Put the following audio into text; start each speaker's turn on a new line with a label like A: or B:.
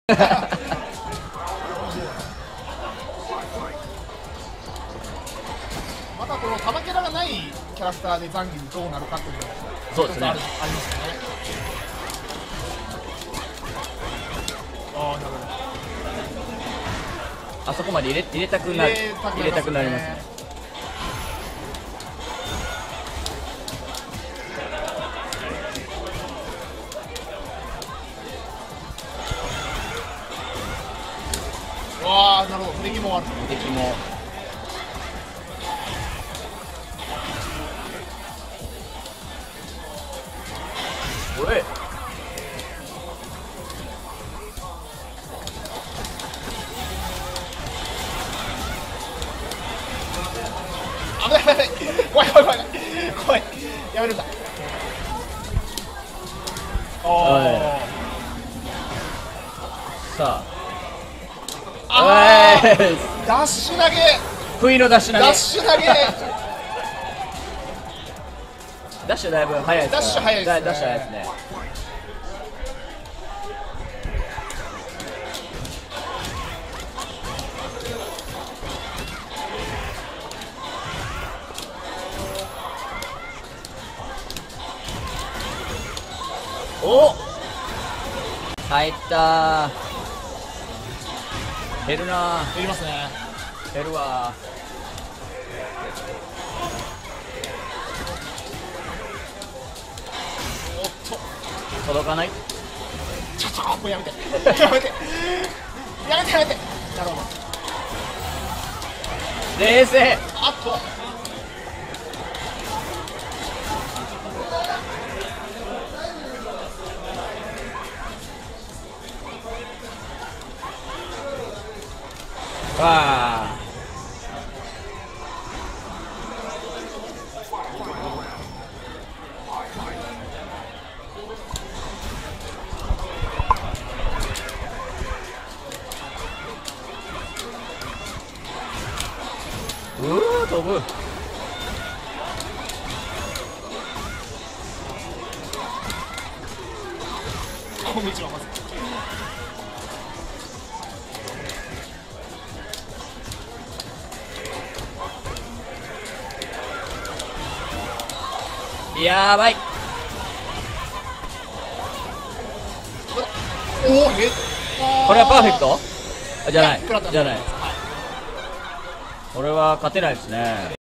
A: またこの玉キャラがないキャラクターで残機どうなるかっていうのが
B: そうですね。
A: ありますよね。ああ、なるほど。
B: あそこまで入れたくなる、入れたくなりますね。
A: わあ、なるほど。敵もある。
B: 敵も。おい。
A: 危ない危ない。怖い怖い怖い怖い。やめるんだ。あ
B: さあ。
A: あ。ダッシュ投げ。
B: 不意のダッシュ投げ。
A: ダッシュ投げ。
B: ダッシュだいぶ早いです。
A: ダッシュ早いですね。
B: ダッシュ早いですね。おっ、入ったー。減るなー。
A: 減りますね。
B: 減るわ
A: おっと。
B: ー。届かない。
A: ちょっともうやめて。やめて。やめてやめて。なるほど。
B: 冷静。
A: あっと。
B: わあ。飛ぶ。
A: こんにちはまず。
B: やばい。
A: おお、減った。
B: これはパーフェクト？じゃない。
A: いや
B: じゃない。これは勝てないですね。